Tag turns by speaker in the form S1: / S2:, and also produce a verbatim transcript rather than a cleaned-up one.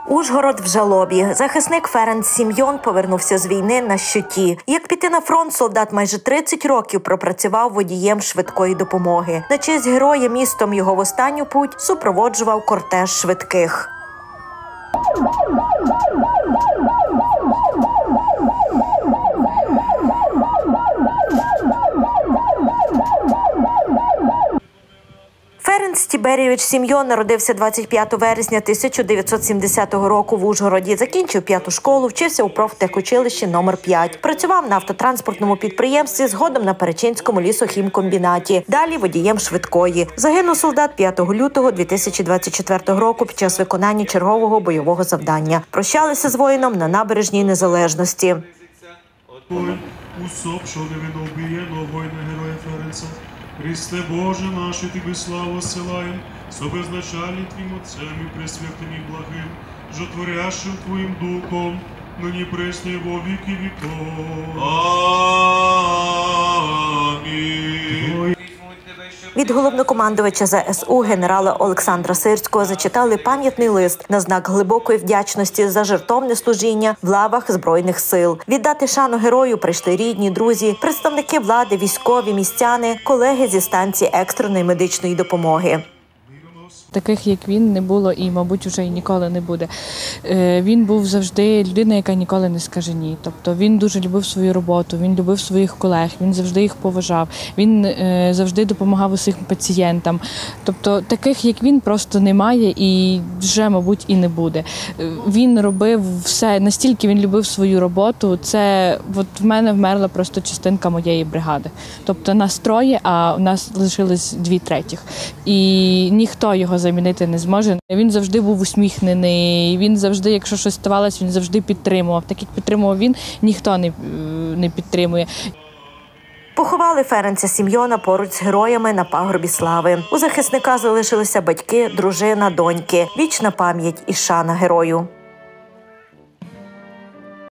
S1: Ужгород в жалобі. Захисник Ференц Сім'йон повернувся з війни на щиті. Як піти на фронт, солдат майже тридцять років пропрацював водієм швидкої допомоги. На честь героя містом його в останню путь супроводжував кортеж швидких. Ференц Тіберійович Сім'йон народився двадцять п'ятого вересня тисяча дев'ятсот сімдесятого року в Ужгороді. Закінчив п'яту школу, вчився у профтехучилищі номер п'ять. Працював на автотранспортному підприємстві, згодом на Перечинському лісохімкомбінаті. Далі водієм швидкої. Загинув солдат п'ятого лютого дві тисячі двадцять четвертого року під час виконання чергового бойового завдання. Прощалися з воїном на набережній Незалежності.
S2: Усопшого невинно воїна героя Ференца. Христе Боже наш, і Тобі славу силаєм, собезначальним Твоїм Отцем і пресвятим і благим, жотворящим Твоїм Духом, нині присно і во віки віков. Амінь.
S1: Від головнокомандувача зе ес у генерала Олександра Сирського зачитали пам'ятний лист на знак глибокої вдячності за жертовне служіння в лавах Збройних сил. Віддати шану герою прийшли рідні, друзі, представники влади, військові, містяни, колеги зі станції екстреної медичної допомоги.
S3: Таких, як він, не було і, мабуть, вже і ніколи не буде. Він був завжди людина, яка ніколи не скаже ні. Тобто він дуже любив свою роботу, він любив своїх колег, він завжди їх поважав, він завжди допомагав усім пацієнтам. Тобто таких, як він, просто немає і вже, мабуть, і не буде. Він робив все, настільки він любив свою роботу, це от в мене вмерла просто частинка моєї бригади. Тобто нас троє, а у нас лишилось дві третіх. І ніхто його замінити не зможе. Він завжди був усміхнений, він завжди, якщо щось ставалося, він завжди підтримував. Так як підтримував він, ніхто не, не підтримує.
S1: Поховали Ференца Сім'йона поруч з героями на пагорбі слави. У захисника залишилися батьки, дружина, доньки. Вічна пам'ять і шана герою.